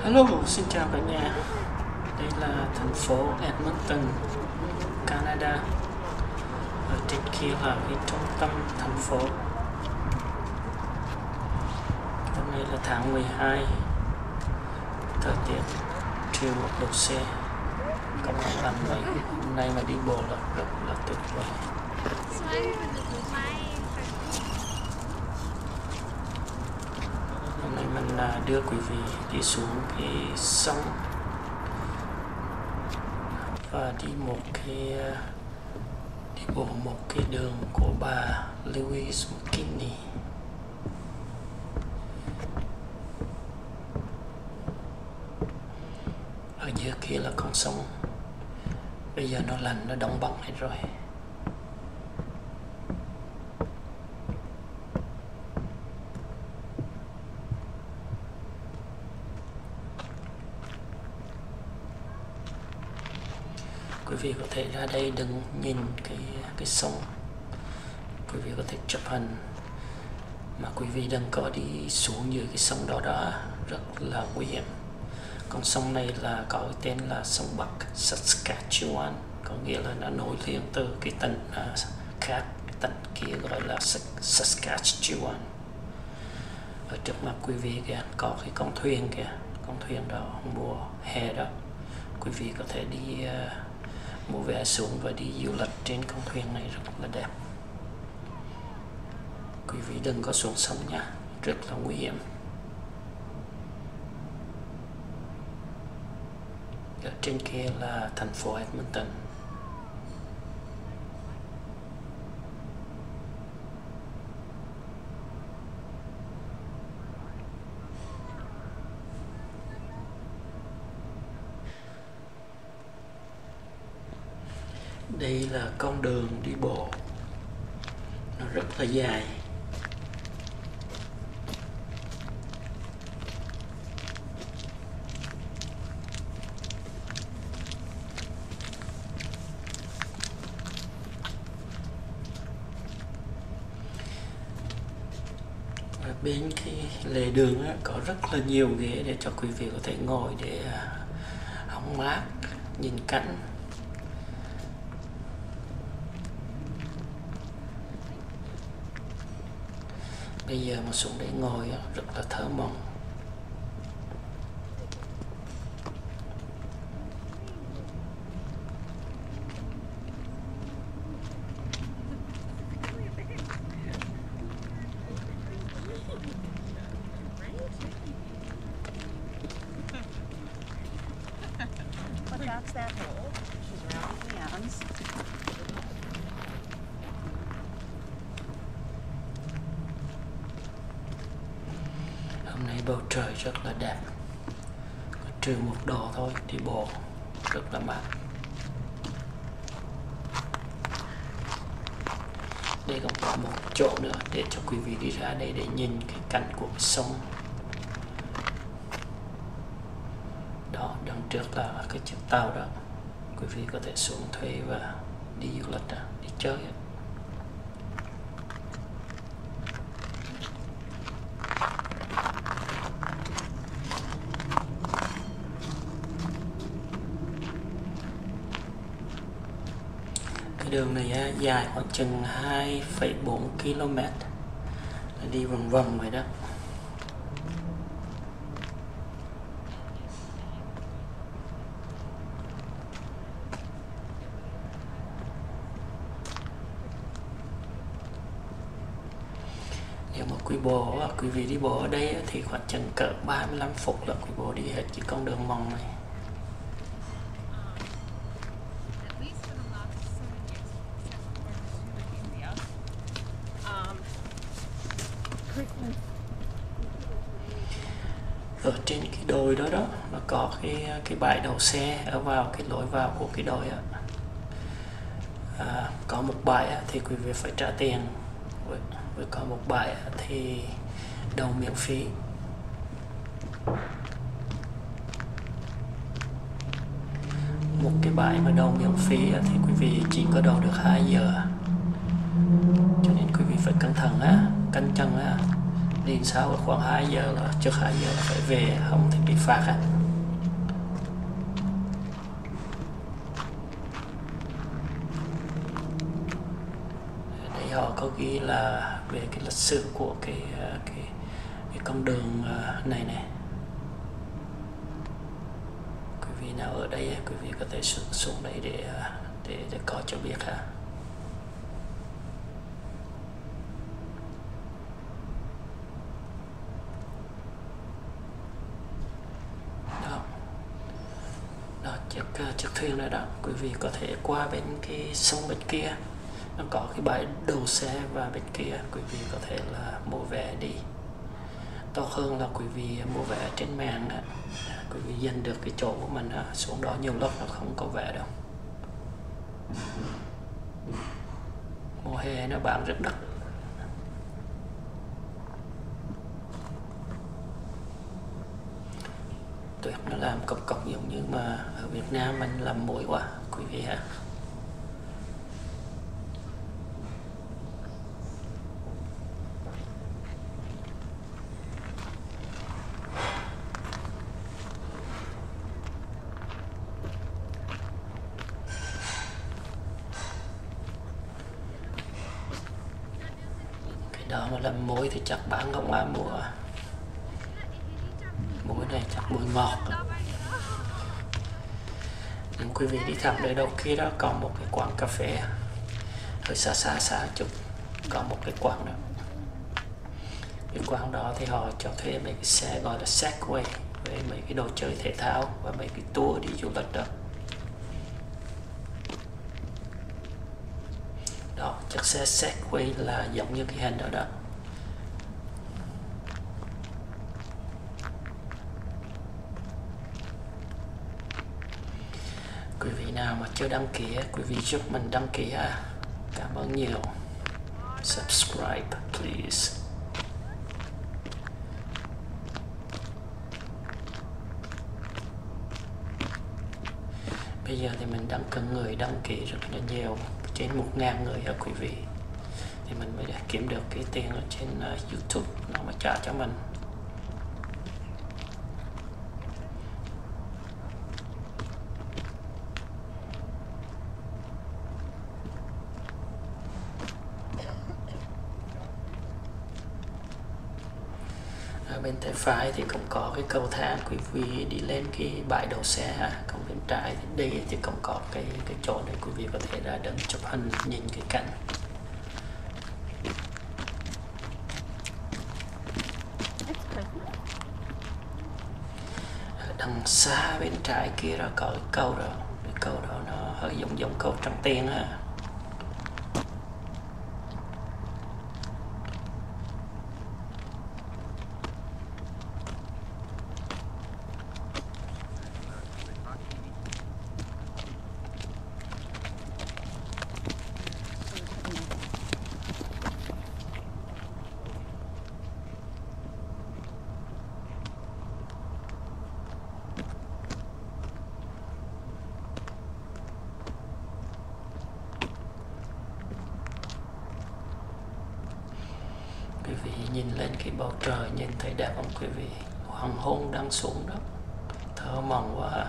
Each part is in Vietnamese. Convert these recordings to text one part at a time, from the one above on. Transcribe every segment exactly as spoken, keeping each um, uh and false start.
Hello, xin chào cả nhà. Đây là thành phố Edmonton, Canada. Ở trên kia là cái trung tâm thành phố. Hôm nay là tháng mười hai. Thời tiết trừ một độ C. Có nắng lạnh vậy. Hôm nay mà đi bộ là rất là tuyệt vời. Hôm nay mình đưa quý vị đi xuống cái sông và đi một cái đi bộ một cái đường của bà Louise McKinney. Ở dưới kia là con sông, bây giờ nó lạnh, nó đóng băng hết rồi. Quý vị có thể ra đây đừng nhìn cái cái sông, quý vị có thể chụp hình, mà quý vị đừng có đi xuống dưới cái sông đó đó, rất là nguy hiểm. Con sông này là có cái tên là sông Bắc Saskatchewan, có nghĩa là nó nối liền từ cái tỉnh uh, khác, cái tỉnh kia gọi là Saskatchewan. Ở trước mặt quý vị kìa có cái con thuyền kìa, con thuyền đó mùa hè đó, quý vị có thể đi uh, mua vé xuống và đi du lịch trên con thuyền này, rất là đẹp. Quý vị đừng có xuống sông nha, rất là nguy hiểm. Ở trên kia là thành phố Edmonton. Đây là con đường đi bộ, nó rất là dài. Và bên cái lề đường á, có rất là nhiều ghế để cho quý vị có thể ngồi để hóng mát, nhìn cảnh. Bây giờ mà xuống để ngồi rất là thơ mộng. Hôm nay bầu trời rất là đẹp, trừ một độ thôi, đi bộ rất là mát. Đây còn có một chỗ nữa để cho quý vị đi ra đây để nhìn cái cảnh của sông. Đó, đằng trước là cái chiếc tàu đó, quý vị có thể xuống thuê và đi du lịch, đi chơi. Đường này dài khoảng chừng hai phẩy bốn ki lô mét, đi vòng vòng vậy đó. Nếu mà quý bộ, quý vị đi bộ ở đây thì khoảng chừng cỡ ba mươi lăm phút là quý bộ đi hết cái con đường mòn này. Ở trên cái đồi đó đó nó có cái cái bãi đậu xe ở vào cái lối vào của cái đồi á. À, có một bãi á, thì quý vị phải trả tiền, với, với có một bãi á, thì đậu miễn phí. Một cái bãi mà đậu miễn phí á, thì quý vị chỉ có đậu được hai giờ, cho nên quý vị phải cẩn thận á, cẩn trọng á, đi sau khoảng hai giờ là trước hai giờ là phải về, không thì bị phạt á. Đây họ có ghi là về cái lịch sử của cái cái, cái con đường này này. Quý vị nào ở đây quý vị có thể xuống, xuống đây để để để coi cho biết ha. Chiếc, chiếc thuyền này đó, quý vị có thể qua bên cái sông bên kia, nó có cái bãi đậu xe, và bên kia quý vị có thể là mua vé đi. Tốt hơn là quý vị mua vé trên mạng đó. Quý vị dành được cái chỗ của mình đó. Xuống đó nhiều lúc nó không có vé đâu. Mùa hè nó bán rất đắt. Tuyết nó làm cọc cọc giống như mà ở Việt Nam mình làm muối quá quý vị ha. Cái đó mà làm muối thì chắc bán không ai mua. Muối này chắc muối ngọt. Nhưng quý vị đi thăm nơi đâu kia đó có một cái quán cà phê hơi xa xa xa chút, có một cái quán đó. Cái quán đó thì họ cho thuê mấy cái xe gọi là Segway với mấy cái đồ chơi thể thao và mấy cái tour đi du lịch đó. Đó, chiếc xe Segway là giống như cái hình đó đó. Quý vị nào mà chưa đăng ký, quý vị giúp mình đăng ký ha. Cảm ơn nhiều. Subscribe please. Bây giờ thì mình đang cần người đăng ký rất là nhiều, trên một ngàn người ở quý vị, thì mình mới kiếm được cái tiền ở trên uh, YouTube nó mà trả cho mình. Ở bên tay phải thì cũng có cái cầu thang quý vị đi lên cái bãi đậu xe ha. Còn bên trái thì đây thì cũng có cái cái chỗ để quý vị có thể ra đứng chụp hình nhìn cái cảnh. Ở đằng xa bên trái kia là có cái cầu đó, cái cầu đó nó hơi giống giống cầu Trăng Tiền ha. Quý vị nhìn lên cái bầu trời nhìn thấy đẹp không quý vị? Hoàng hôn đang xuống đó, thơ mộng quá.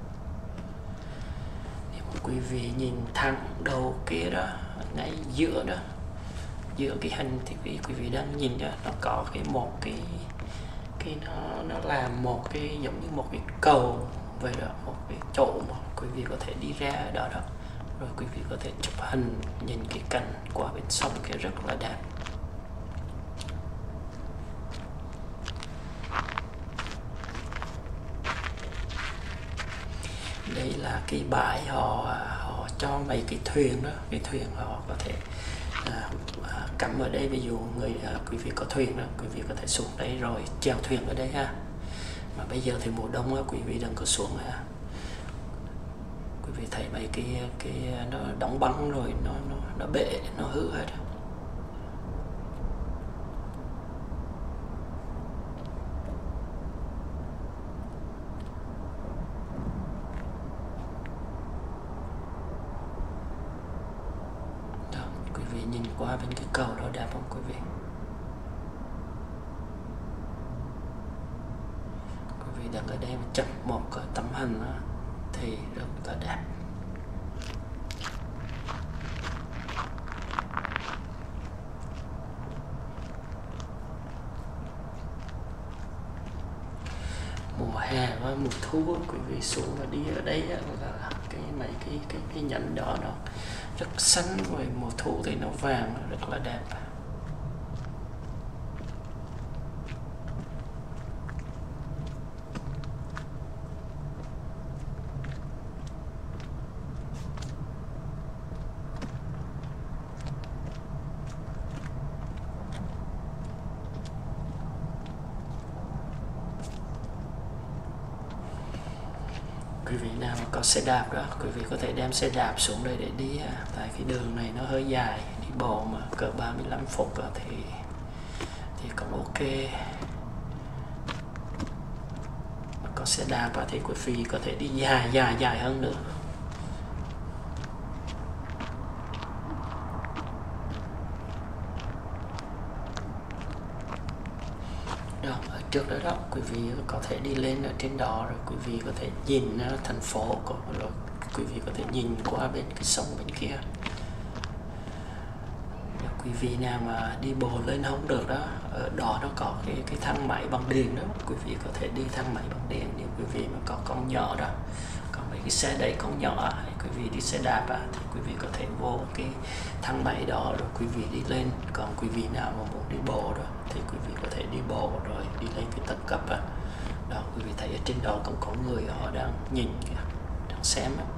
Nếu mà quý vị nhìn thẳng đầu kia đó, ngay giữa đó, giữa cái hình thì quý, quý vị đang nhìn đó, nó có cái một cái cái nó nó làm một cái giống như một cái cầu vậy đó, một cái chỗ mà quý vị có thể đi ra ở đó đó, rồi quý vị có thể chụp hình nhìn cái cảnh qua bên sông kia rất là đẹp. Đây là cái bãi họ họ cho mấy cái thuyền đó, cái thuyền họ có thể à, à, cắm ở đây. Ví dụ người à, quý vị có thuyền đó, quý vị có thể xuống đây rồi chèo thuyền ở đây ha. Mà bây giờ thì mùa đông đó, quý vị đừng có xuống ha. Quý vị thấy mấy cái cái nó đóng băng rồi nó nó nó bể, nó hư hết. Quý vị nhìn qua bên cái cầu đó đẹp không quý vị? đứng ở đây mà chụp một cái tấm hình đó, thì rất là đẹp. Mùa hè và mùa thu quý vị xuống và đi ở đây là cái mấy cái cái cái nhánh đó nó rất xanh, rồi mùa thu thì nó vàng, rất là đẹp. Quý vị nào mà có xe đạp đó, quý vị có thể đem xe đạp xuống đây để đi, tại cái đường này nó hơi dài, đi bộ mà cỡ ba mươi lăm phút đó thì thì cũng ok. Mà có xe đạp thì quý vị có thể đi dài dài dài hơn nữa. Đó, ở trước đó đó quý vị có thể đi lên ở trên đó, rồi quý vị có thể nhìn thành phố, rồi quý vị có thể nhìn qua bên cái sông bên kia. Nếu quý vị nào mà đi bộ lên không được đó, ở đó nó có cái cái thang máy bằng điện đó, quý vị có thể đi thang máy bằng điện. Nếu quý vị mà có con nhỏ đó, còn mấy cái xe đấy con nhỏ, hay quý vị đi xe đạp á, thì quý vị có thể vô cái thang máy đó rồi quý vị đi lên. Còn quý vị nào mà muốn đi bộ đó thì quý vị có thể đi bộ rồi đi lên cái tầng cấp á. Đó, quý vị thấy ở trên đó cũng có người họ đang nhìn kìa, đang xem á.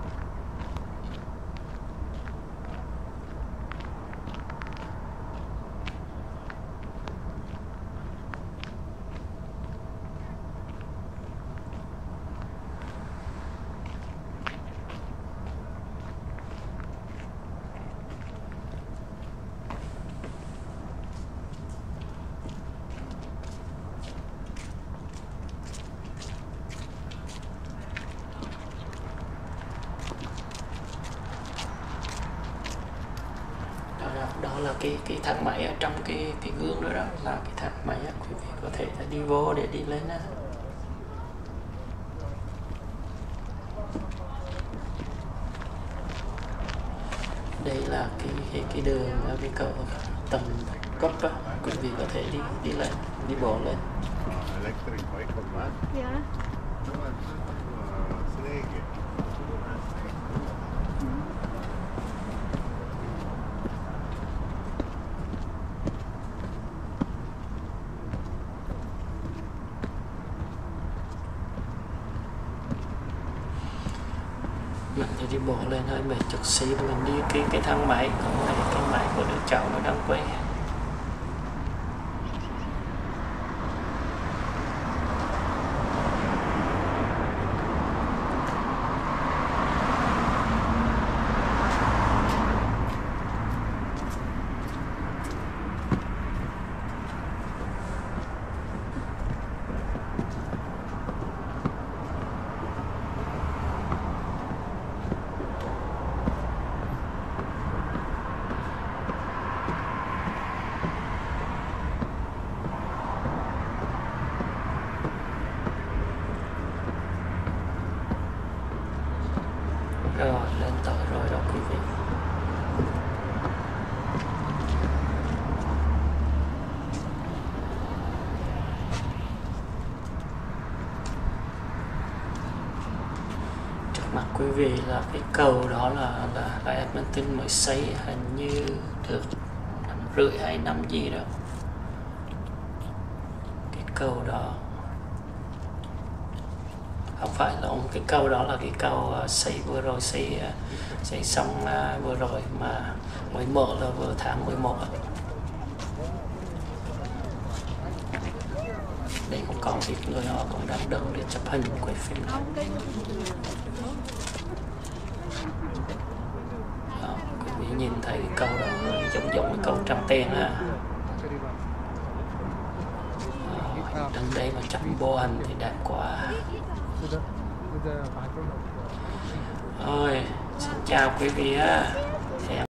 Đó là cái cái thang máy ở trong cái cái gương đó, đó là cái thang máy á, quý vị có thể đi vô để đi lên á. Đây là cái cái, cái đường, cái cầu tầng cấp á, quý vị có thể đi đi lên, đi bộ lên. Electric bike on that? Yeah. No, it's uh, snake. Mình thì đi bộ lên hơi mệt chút xíu, mình đi cái cái thang máy, còn này cái máy của đứa cháu nó đang quay. Rồi, lên tới rồi đó quý vị. Trước mặt quý vị là cái cầu đó là là, là Edmonton mới xây, hình như được năm rưỡi hay năm gì đó. Cái cầu đó không phải là ông, cái cầu đó là cái cầu uh, xây vừa rồi, xây uh, xây xong uh, vừa rồi mà mới mở là vừa tháng mười một. Đây cũng còn ít người họ cũng đang đứng để chụp hình quay phim. Đó, quý vị nhìn thấy cái cầu đó giống giống cái cầu Tràng Tiền à. Đó, đứng đây mà chụp bộ hình thì đẹp quá. Rồi, xin chào quý vị á.